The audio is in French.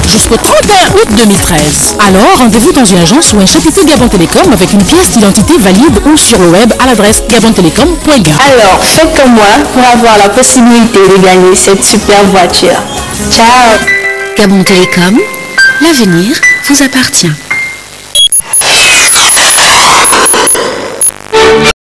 jusqu'au 31 août 2013. Alors, rendez-vous dans une agence ou un chapiteau Gabon Télécom avec une pièce d'identité valide ou sur le web à l'adresse gabontelecom.ga. Alors, faites comme moi pour avoir la possibilité de gagner cette super voiture. Ciao! Gabon Télécom, l'avenir vous appartient.